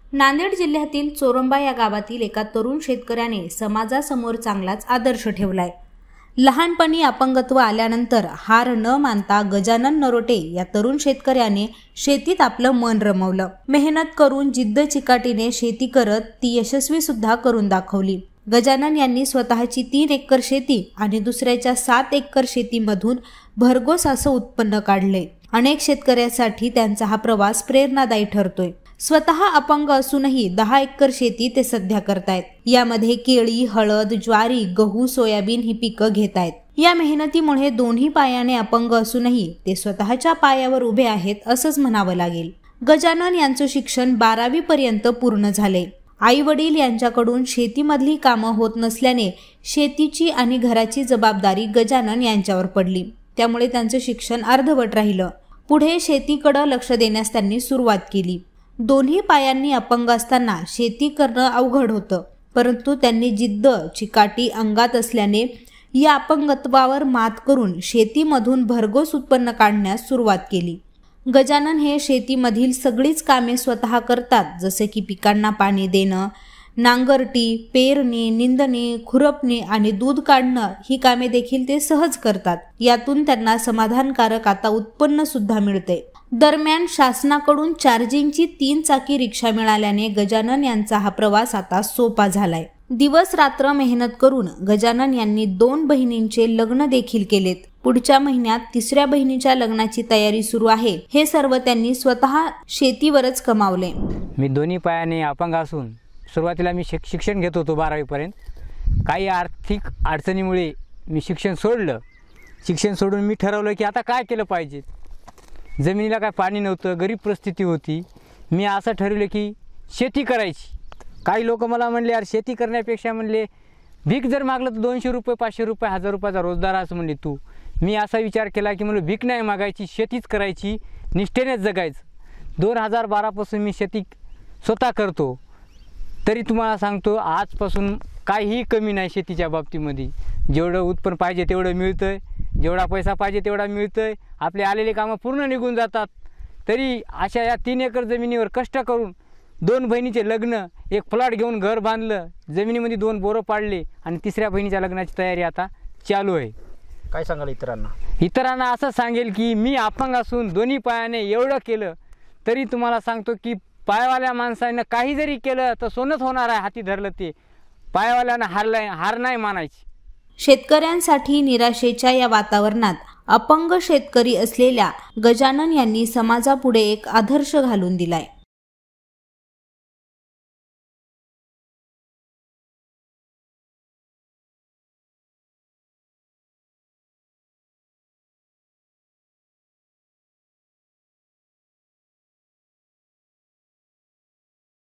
नांदेड जिल्ह्यातील चोरंबा या गावातील एका तरुण शेतकऱ्याने समाजासमोर चांगलाच आदर्श ठेवलाय। लहानपणी अपंगत्व आल्यानंतर हार न मानता गजानन नरोटे या तरुण शेतकऱ्याने शेतीत आपलं मन रमवलं। मेहनत करून जिद्द चिकाटीने शेती करत ती यशस्वी सुद्धा करून दाखवली। गजानन यांनी स्वतःची 3 एकर शेती आणि दुसऱ्याच्या 7 एकर शेतीमधून भरघोस असं उत्पन्न काढले। अनेक शेतकऱ्यांसाठी त्यांचा हा प्रवास प्रेरणादायी ठरतोय। स्वतः अपंग असूनही 10 एकर शेती ते सध्या करतायत। यामध्ये केळी, हळद, ज्वारी, गहू, सोयाबीन ही पिकं घेतायत। या मेहनतीमुळे दोन्ही पायाने अपंग असूनही ते स्वतःच्या पायावर उभे आहेत असंच म्हणावं लागेल। गजानन यांचं शिक्षण 12वी पर्यंत पूर्ण झाले। आई वडील यांच्याकडून शेतीमधली कामं होत नसल्याने शेतीची आणि घराची जबाबदारी गजानन यांच्यावर पडली। त्यामुळे त्यांचं शिक्षण अर्धवट राहिलं। पुढे शेतीकडे लक्ष देण्यास त्यांनी सुरुवात केली। दोन्ही पायांनी अपंग असताना शेती करणं अवघड होतं, परंतु त्यांनी जिद्द चिकाटी अंगात असल्याने या अपंगत्वावर मात करून शेतीमधून भरघोस उत्पन्न काढण्यास सुरुवात केली। गजानन हे शेतीमधील सगळीच कामे स्वतः करतात, जसे की पिकांना पाणी देणं, नांगरटी, पेरणी, निंदणी, खुरपणी आणि दूध काढणं ही कामे देखील ते सहज करतात। यातून त्यांना समाधानकारक आता उत्पन्न सुद्धा मिळते। दरम्यान शासनाकडून चार्जिंगची 3 चाकी रिक्षा मिळाल्याने गजानन यांचा हा प्रवास आता सोपा झालाय। दिवस रात्र मेहनत करून गजानन यांनी 2 बहिणींचे लग्न देखील केलेत। पुढच्या महिन्यात 3ऱ्या बहिणीच्या लग्नाची तयारी सुरू आहे। हे सर्व त्यांनी स्वतः शेतीवरच कमावले। मी दोन्ही पायाने अपंग असून सुरुवातीला मी शिक्षण घेत होतो 12वी पर्यंत। काही आर्थिक अडचणीमुळे मी शिक्षण सोडलं। शिक्षण सोडून मी ठरवलं की आता काय केलं पाहिजे। जमिनीला काय पाणी नव्हतं, गरीब परिस्थिती होती। मी असं ठरवलं की शेती करायची। काही लोक मला म्हणले, यार शेती करण्यापेक्षा म्हणले भीक जर मागलं तर 200 रुपये, 500 रुपये, 1000 रुपयाचा रोजगार असं म्हणले तू। मी असा विचार केला की म्हणलं भीक नाही मागायची, शेतीच करायची, निष्ठेनेच जगायचं। 2012 पासून मी शेती स्वतः करतो। तरी तुम्हाला सांगतो आजपासून काहीही कमी नाही शेतीच्या बाबतीमध्ये। जेवढं उत्पन्न पाहिजे तेवढं मिळतंय, जेवढा पैसा पाहिजे तेवढा मिळतोय। आपले आलेले कामं पूर्ण निघून जातात। तरी अशा या 3 एकर जमिनीवर कष्ट करून 2 बहिणीचे लग्न, एक प्लॉट घेऊन घर बांधलं, जमिनीमध्ये 2 बोरं पाडले आणि 3ऱ्या बहिणीच्या लग्नाची तयारी आता चालू आहे। काय सांगाल इतरांना? इतरांना असं सांगेल की मी अपंग असून दोन्ही पायाने एवढं केलं तरी तुम्हाला सांगतो की पायवाल्या माणसानं काही जरी केलं तर सोनच होणार आहे। हाती धरलं ते पायवाल्यानं हार नाही मानायची। शेतकऱ्यांसाठी निराशेच्या या वातावरणात अपंग शेतकरी असलेल्या गजानन यांनी समाजापुढे एक आदर्श घालून दिलाय।